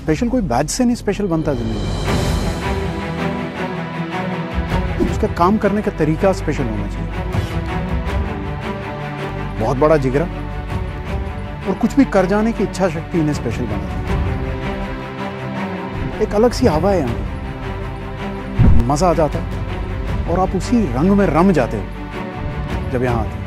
Special कोई batch से नहीं स्पेशल बनता जिंदगी में। उसका काम करने का तरीका स्पेशल होना चाहिए, बहुत बड़ा जिगरा और कुछ भी कर जाने की इच्छा शक्ति इन्हें स्पेशल बनाती है। एक अलग सी हवा है यहाँ, मजा आ जाता है और आप उसी रंग में रम जाते हो जब यहाँ आते हो।